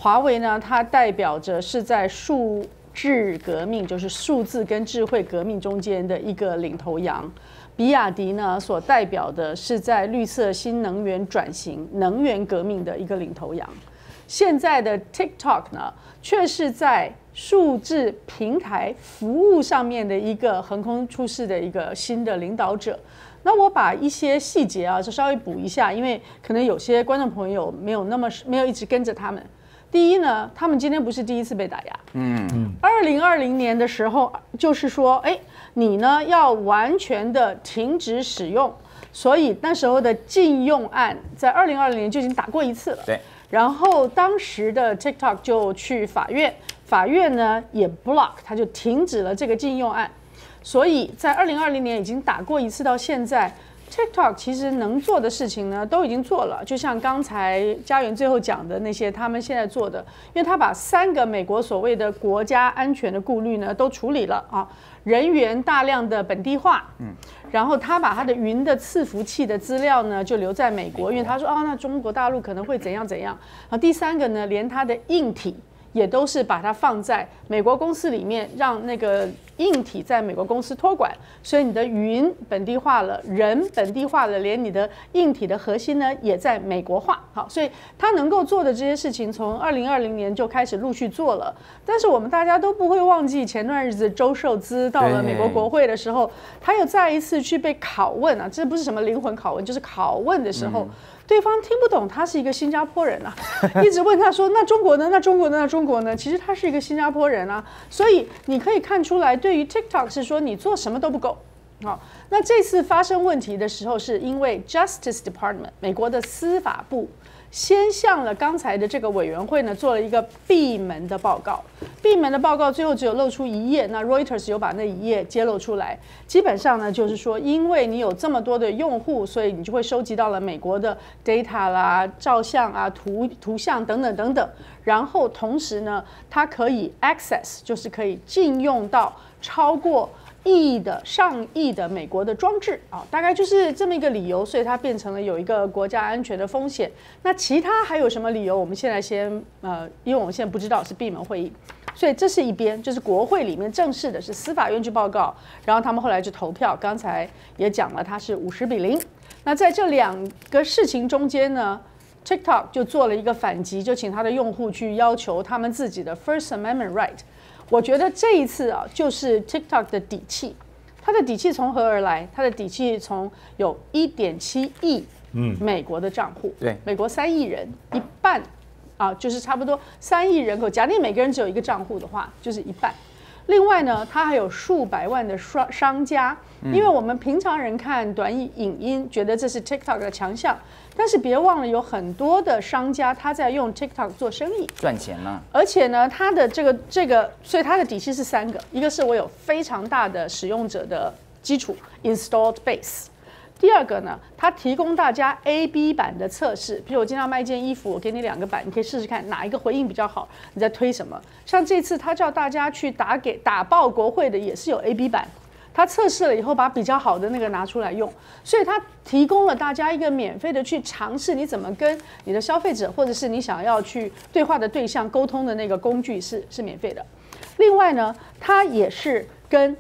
华为呢，它代表着是在数智革命，就是数字跟智慧革命中间的一个领头羊。比亚迪呢，所代表的是在绿色新能源转型、能源革命的一个领头羊。现在的 TikTok 呢，却是在数字平台服务上面的一个横空出世的一个新的领导者。那我把一些细节啊，就稍微补一下，因为可能有些观众朋友没有一直跟着他们。第一呢，他们今天不是第一次被打压。2020年的时候，就是说，你呢要完全的停止使用，所以那时候的禁用案在2020年就已经打过一次了。 对。 然后当时的 TikTok 就去法院，法院呢也 block， 他就停止了这个禁用案。所以在2020年已经打过一次，到现在 TikTok 其实能做的事情呢都已经做了，就像刚才嘉源最后讲的那些他们现在做的，因为他把3个美国所谓的国家安全的顾虑呢都处理了啊，人员大量的本地化，然后他把他的云的伺服器的资料呢就留在美国，因为他说那中国大陆可能会怎样怎样。然后第3个呢，连他的硬体也都是把它放在美国公司里面，让那个硬体在美国公司托管，所以你的云本地化了，人本地化了，连你的硬体的核心呢也在美国化。好，所以他能够做的这些事情，从2020年就开始陆续做了。但是我们大家都不会忘记，前段日子周受资到了美国国会的时候，他又再一次去被拷问啊，这不是什么灵魂拷问，就是拷问的时候。对方听不懂，他是一个新加坡人啊，一直问他说：“那中国呢？那中国呢？那中国呢？”其实他是一个新加坡人啊，所以你可以看出来，对于 TikTok 是说你做什么都不够。好，那这次发生问题的时候，是因为 Justice Department 美国的司法部先向了刚才的这个委员会呢做了一个闭门的报告。闭门的报告最后只有露出1页，那 Reuters 有把那1页揭露出来。基本上呢，就是说，因为你有这么多的用户，所以你就会收集到了美国的 data 啦、照相啊、图像等等等等。然后同时呢，它可以 access， 就是可以禁用到超过上亿的美国的装置啊，大概就是这么一个理由，所以它变成了有一个国家安全的风险。那其他还有什么理由？我们现在先因为我们现在不知道，是闭门会议，所以这是一边，就是国会里面正式的是司法院去报告，然后他们后来就投票，刚才也讲了，它是50-0。那在这2个事情中间呢，TikTok 就做了一个反击，就请他的用户去要求他们自己的 First Amendment right。我觉得这一次啊，就是 TikTok 的底气。它的底气从何而来？它的底气从有1.7亿美国的账户， 对， 美国3亿人，一半啊，就是差不多3亿人口。假定每个人只有一个账户的话，就是一半。另外呢，它还有数百万的商家，因为我们平常人看短影音，觉得这是 TikTok 的强项，但是别忘了有很多的商家他在用 TikTok 做生意， 赚钱呢。 而且呢，它的这个，所以它的底气是3个，一个是我有非常大的使用者的基础 （installed base）。第2个呢，它提供大家 A/B 版的测试，比如我今天要卖一件衣服，我给你2个版，你可以试试看哪一个回应比较好，你在推什么。像这次他叫大家去打爆国会的，也是有 A/B 版，他测试了以后把比较好的那个拿出来用，所以他提供了大家一个免费的去尝试你怎么跟你的消费者或者是你想要去对话的对象沟通的那个工具是免费的。另外呢，它也是跟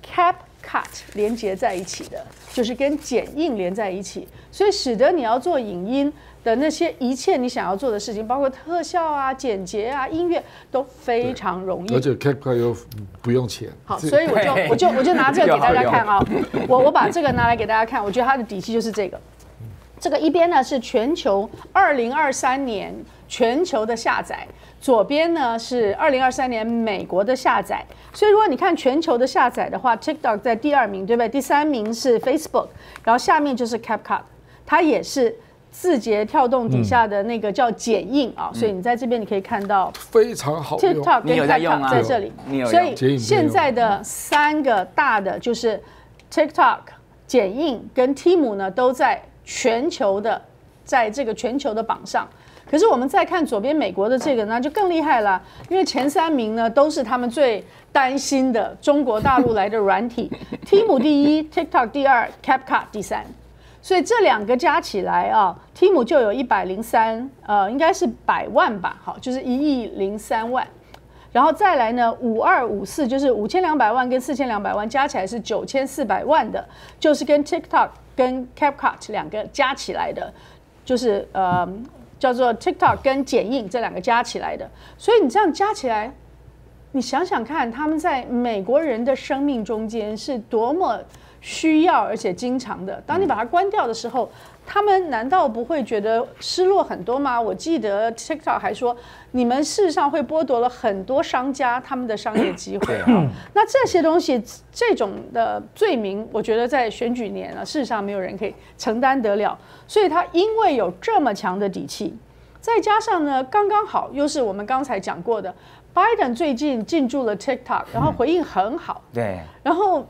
CapCut 连接在一起的，就是跟剪映连在一起，所以使得你要做影音的那些一切你想要做的事情，包括特效啊、剪辑啊、音乐都非常容易， 而且 CapCut 又不用钱。 好，所以我就拿这个给大家看啊，我把这个拿来给大家看，我觉得它的底气就是这个。这个一边呢是全球2023年全球的下载，左边呢是2023年美国的下载。所以如果你看全球的下载的话 ，TikTok 在第2名，对不对？第3名是 Facebook， 然后下面就是 CapCut， 它也是字节跳动底下的那个叫剪映啊，所以你在这边你可以看到非常好用 TikTok 跟 CapCut 在这里，所以现在的3个大的就是 TikTok、剪映跟 Temu 呢都在全球的，在这个全球的榜上。可是我们再看左边美国的这个呢，就更厉害了，因为前3名呢都是他们最担心的中国大陆来的软体，Temu 第1 ，TikTok 第2 ，CapCut 第3。 所以这2个加起来啊 ，Temu 就有103，应该是100万吧，好，就是1.03亿。然后再来呢，5254就是5200万跟4200万加起来是9400万的，就是跟 TikTok 跟 CapCut 2个加起来的，就是叫做 TikTok 跟剪映这2个加起来的。所以你这样加起来，你想想看，他们在美国人的生命中间是多么需要而且经常的。当你把它关掉的时候，他们难道不会觉得失落很多吗？我记得 TikTok 还说，你们事实上会剥夺了很多商家他们的商业机会啊。那这些东西，这种的罪名，我觉得在选举年事实上没有人可以承担得了。所以他因为有这么强的底气，再加上呢，刚刚好又是我们刚才讲过的。Biden 最近进驻了 TikTok， 然后回应很好。 对。 然后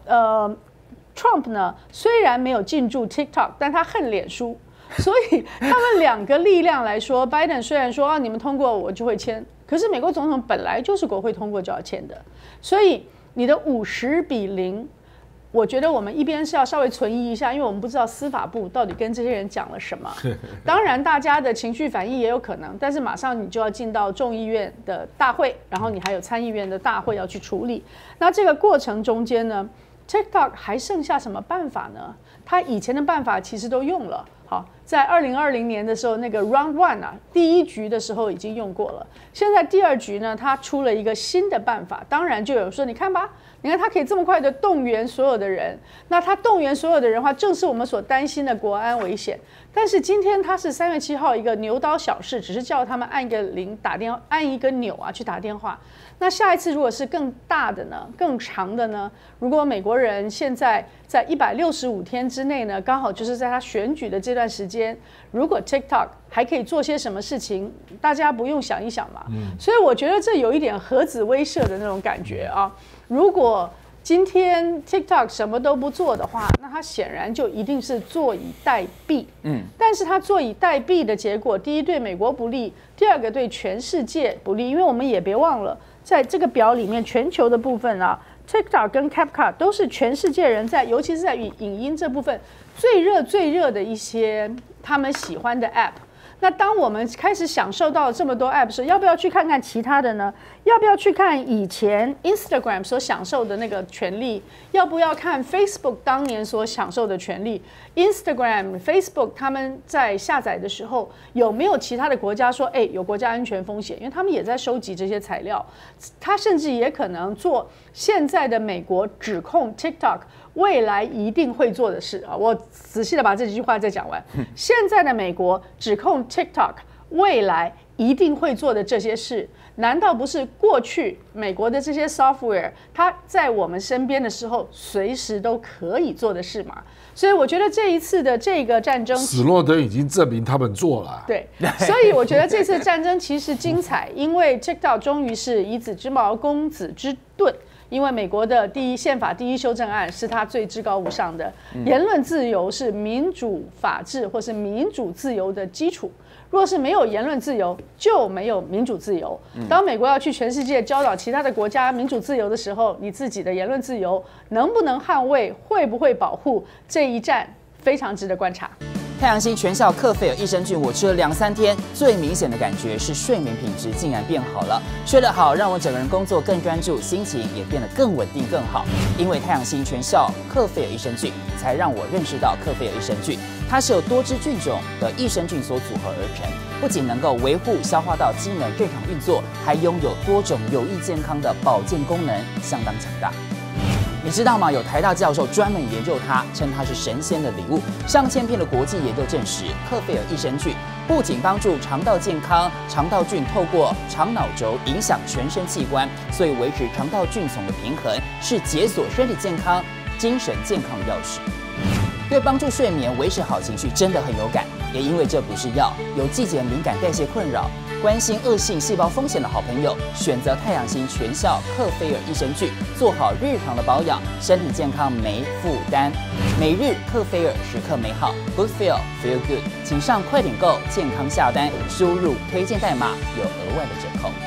Trump 呢，虽然没有进驻 TikTok， 但他恨脸书，所以他们2个力量来说，Biden 虽然说你们通过我就会签，可是美国总统本来就是国会通过就要签的，所以你的50-0。我觉得我们一边是要稍微存疑一下，因为我们不知道司法部到底跟这些人讲了什么。当然，大家的情绪反应也有可能，但是马上你就要进到众议院的大会，然后你还有参议院的大会要去处理。那这个过程中间呢 ，TikTok 还剩下什么办法呢？他以前的办法其实都用了。好，在2020年的时候，那个 Round One 啊，第1局的时候已经用过了。现在第2局呢，他出了一个新的办法。当然，就有人说，你看吧，你看他可以这么快的动员所有的人。那他动员所有的人的话，正是我们所担心的国安危险。但是今天他是3月7号一个牛刀小事，只是叫他们按一个铃打电话，按一个钮啊去打电话。那下一次如果是更大的呢，更长的呢？如果美国人现在在165天之内呢，刚好就是在他选举的这段时间，如果 TikTok 还可以做些什么事情，大家不用想一想嘛。所以我觉得这有一点核子威慑的那种感觉啊。如果今天 TikTok 什么都不做的话，那它显然就一定是坐以待毙。但是它坐以待毙的结果，第一对美国不利，第二个对全世界不利，因为我们也别忘了，在这个表里面，全球的部分啊 ，TikTok 跟 CapCut 都是全世界人在，尤其是在影音这部分最热的一些他们喜欢的 App。那当我们开始享受到这么多 App 时，要不要去看看其他的呢？要不要去看以前 Instagram 所享受的那个权利？要不要看 Facebook 当年所享受的权利 ？Instagram、Facebook 他们在下载的时候，有没有其他的国家说，有国家安全风险？因为他们也在收集这些材料，他甚至也可能做现在的美国指控 TikTok 未来一定会做的事啊！我仔细的把这几句话再讲完。现在的美国指控 TikTok 未来一定会做的这些事，难道不是过去美国的这些 software 它在我们身边的时候随时都可以做的事吗？所以我觉得这一次的这个战争， 史诺登已经证明他们做了。 对，所以我觉得这次战争其实精彩，因为 TikTok 终于是以子之矛攻子之盾。因为美国的宪法第1修正案是它最至高无上的，言论自由是民主法治或是民主自由的基础。若是没有言论自由，就没有民主自由。当美国要去全世界教导其他的国家民主自由的时候，你自己的言论自由能不能捍卫，会不会保护，这一战非常值得观察。 太阳星全效克菲尔益生菌，我吃了2-3天，最明显的感觉是睡眠品质竟然变好了。睡得好，让我整个人工作更专注，心情也变得更稳定更好。因为太阳星全效克菲尔益生菌，才让我认识到克菲尔益生菌，它是由多支菌种的益生菌所组合而成，不仅能够维护消化道机能正常运作，还拥有多种有益健康的保健功能，相当强大。你知道吗？有台大教授专门研究它，称它是神仙的礼物。上千篇的国际研究证实，克菲尔益生菌不仅帮助肠道健康，肠道菌透过肠脑轴影响全身器官，所以维持肠道菌丛的平衡是解锁身体健康、精神健康的钥匙。对帮助睡眠、维持好情绪真的很有感。也因为这不是药，有季节敏感、代谢困扰、关心恶性细胞风险的好朋友，选择太阳星全效克菲尔益生菌，做好日常的保养，身体健康没负担。每日克菲尔，时刻美好 ，Good Feel Feel Good， 请上快点购健康下单，输入推荐代码有额外的折扣。